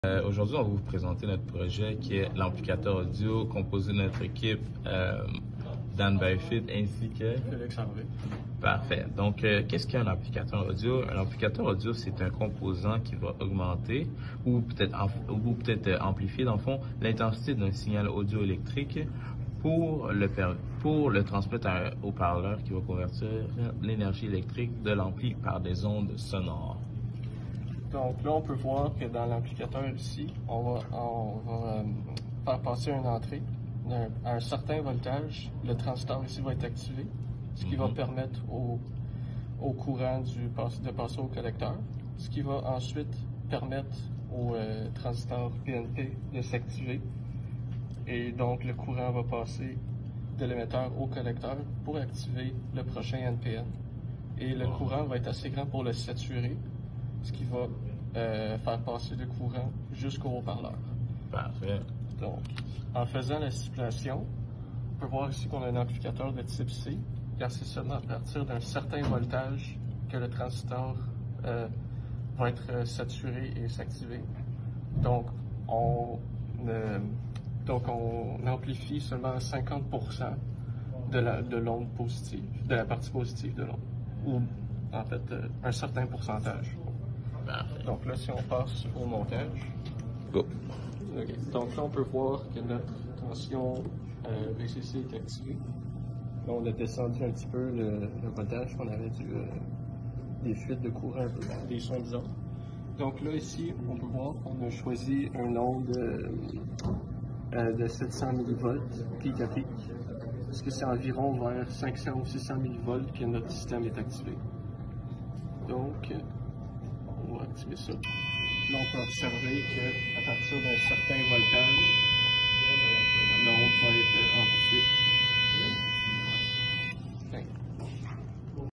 Aujourd'hui, on va vous présenter notre projet qui est l'amplificateur audio composé de notre équipe Dan Byfit ainsi que Félix Harvey. Parfait. Donc, qu'est-ce qu'un amplificateur audio? Un amplificateur audio, c'est un composant qui va augmenter ou peut-être amplifier, dans le fond, l'intensité d'un signal audio électrique pour le transmettre à un haut-parleur qui va convertir l'énergie électrique de l'ampli par des ondes sonores. Donc là, on peut voir que dans l'amplificateur ici, on va faire passer une entrée à un certain voltage. Le transistor ici va être activé, ce qui va permettre au courant de passer au collecteur, ce qui va ensuite permettre au transistor PNP de s'activer. Et donc, le courant va passer de l'émetteur au collecteur pour activer le prochain NPN. Et le courant va être assez grand pour le saturer, ce qui va faire passer le courant jusqu'au haut-parleur. Parfait. Donc, en faisant la stipulation, on peut voir ici qu'on a un amplificateur de type C, car c'est seulement à partir d'un certain voltage que le transistor va être saturé et s'activer. Donc, on amplifie seulement 50% de l'onde positive, de la partie positive de l'onde, ou en fait un certain pourcentage. Parfait. Donc là, si on passe au montage, Go. okay. Donc là, on peut voir que notre tension VCC est activée. Là, on a descendu un petit peu le voltage qu'on avait des fuites de courant, des sons bizarres. Donc là, ici, on peut voir qu'on a choisi un onde de 700 mV pic à pic, parce que c'est environ vers 500 ou 600 mV que notre système est activé. Donc, on va activer ça. Là, on peut observer qu'à partir d'un certain voltage,